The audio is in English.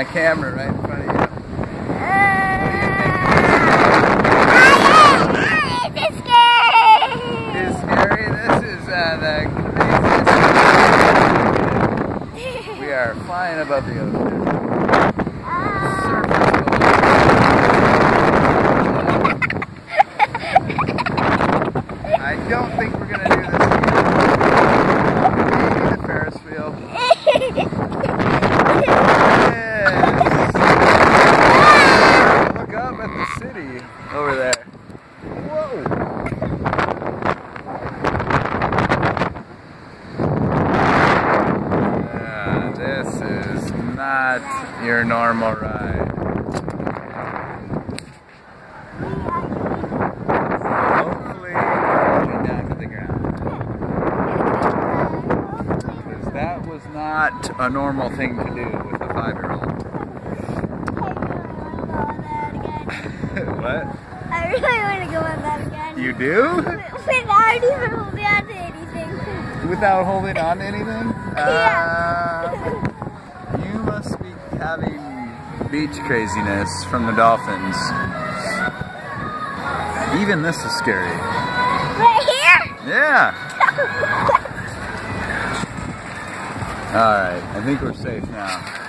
my camera right in front of you. It's scary! It's scary? This is the craziest. We are flying above the ocean. I don't think we're gonna do this again. Maybe the Ferris wheel. Yes. Look up at the city over there. Whoa. This is not your normal ride. That was not a normal thing to do with a 5-year-old. What? I really want to go on that again. You do? Without even holding on to anything. Without holding on to anything? Yeah. You must be having beach craziness from the dolphins. Even this is scary. Right here? Yeah. Alright, I think we're safe now.